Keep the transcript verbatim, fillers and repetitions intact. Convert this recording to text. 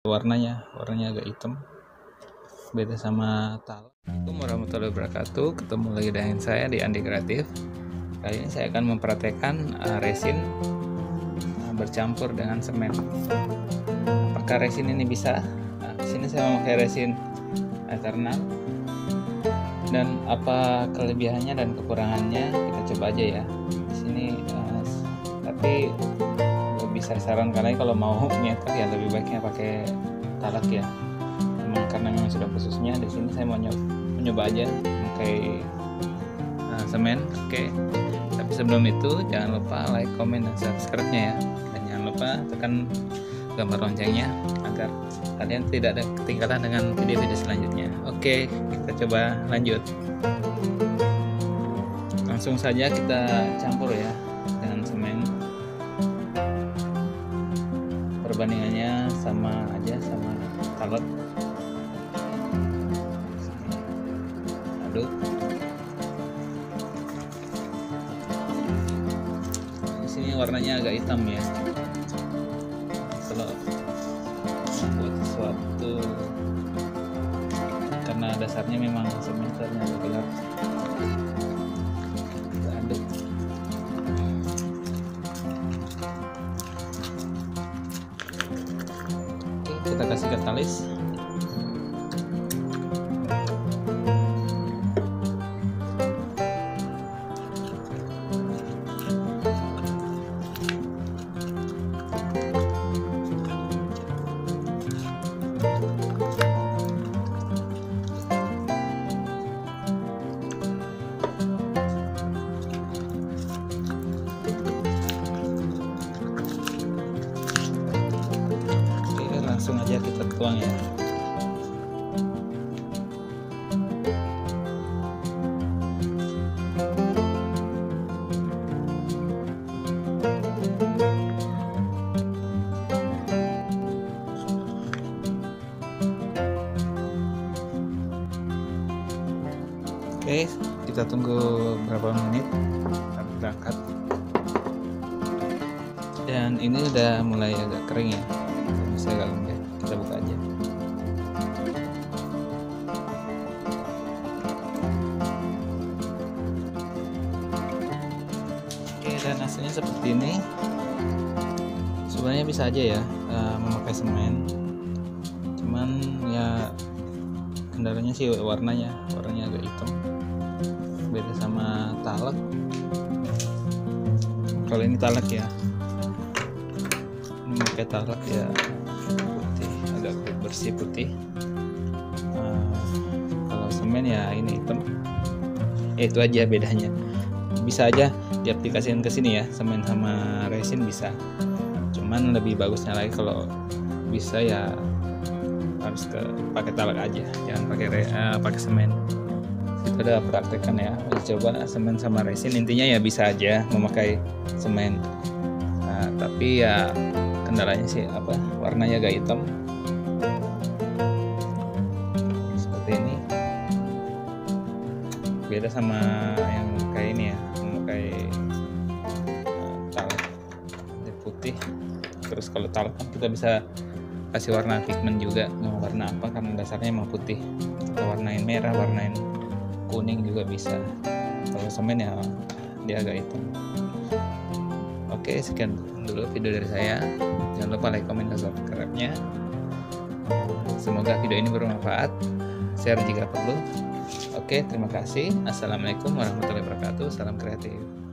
warnanya warnanya agak hitam, beda sama talak. Assalamualaikum warahmatullahi wabarakatuh. Ketemu lagi dengan saya di Andi Kreatif. Kali ini saya akan mempraktekkan uh, resin uh, bercampur dengan semen. Apakah resin ini bisa? Nah, di sini saya memakai resin Eternal. Dan apa kelebihannya dan kekurangannya kita coba aja ya. Di sini uh, tapi lebih saya sarankan lagi kalau mau nyetak ya lebih baiknya pakai talak ya. Memang karena memang sudah khususnya di sini saya mau nyoba, mencoba aja pakai uh, semen. Oke. Tapi sebelum itu jangan lupa like, comment, dan subscribe-nya ya. Dan jangan lupa tekan gambar loncengnya agar kalian tidak ada ketinggalan dengan video-video selanjutnya. Oke, kita coba lanjut. Langsung saja kita campur ya dengan semen. Perbandingannya sama aja sama talak. Aduk. Di sini warnanya agak hitam ya. Kalau buat sesuatu karena dasarnya memang sementernya gelap. Kita aduk. Oke, kita kasih katalis. Langsung aja kita tuang ya. Oke, kita tunggu berapa menit sampai berangkat. Dan ini udah mulai agak kering ya. Saya agak lembek, kita buka aja. Oke, dan hasilnya seperti ini. Sebenarnya bisa aja ya uh, memakai semen, cuman ya kendalanya sih warnanya warnanya agak hitam, beda sama talak. Kalau ini talak ya, ini pakai talak ya putih, agak bersih putih. Uh, kalau semen ya ini hitam. Ya, itu aja bedanya. Bisa aja diaplikasikan ke sini ya, semen sama resin bisa. Cuman lebih bagusnya lagi kalau bisa ya harus ke pakai talak aja, jangan pakai uh, pakai semen. Kita udah praktekkan ya, coba semen sama resin. Intinya ya bisa aja memakai semen. Nah, tapi ya kendalanya sih apa? Warnanya agak hitam. Seperti ini. Beda sama yang kayak ini ya, memakai uh, talak putih. Terus kalau talak kita bisa kasih warna pigmen juga, mau warna apa karena dasarnya emang putih. Kita warnain merah, warnain kuning juga bisa. Kalau semen ya dia agak hitam. Oke, sekian dulu video dari saya. Jangan lupa like, comment, dan subscribe-nya. Semoga video ini bermanfaat. Share jika perlu. Oke, terima kasih. Assalamualaikum warahmatullahi wabarakatuh. Salam kreatif.